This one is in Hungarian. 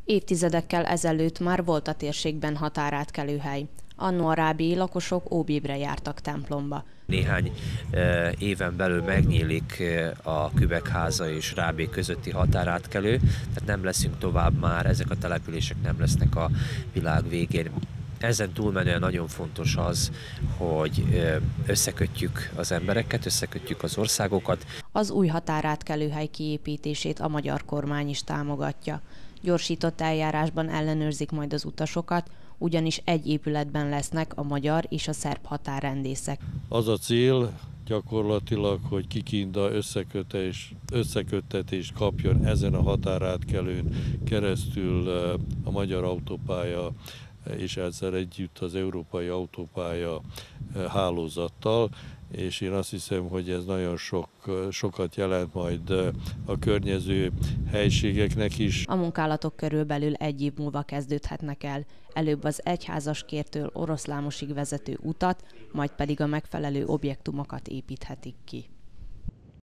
Évtizedekkel ezelőtt már volt a térségben határátkelőhely. Anno a rábélyi lakosok óbébre jártak templomba. Néhány éven belül megnyílik a Kübekháza és Rábé közötti határátkelő, tehát nem leszünk tovább már, ezek a települések nem lesznek a világ végén. Ezen túlmenően nagyon fontos az, hogy összekötjük az embereket, összekötjük az országokat. Az új határátkelőhely kiépítését a magyar kormány is támogatja. Gyorsított eljárásban ellenőrzik majd az utasokat, ugyanis egy épületben lesznek a magyar és a szerb határrendészek. Az a cél gyakorlatilag, hogy Kikinda összeköttetést kapjon ezen a határátkelőn keresztül a magyar autópálya és ezzel együtt az európai autópálya hálózattal, és én azt hiszem, hogy ez nagyon sokat jelent majd a környező helységeknek is. A munkálatok körülbelül egy év múlva kezdődhetnek el. Előbb az Egyházaskértől Oroszlámosig vezető utat, majd pedig a megfelelő objektumokat építhetik ki.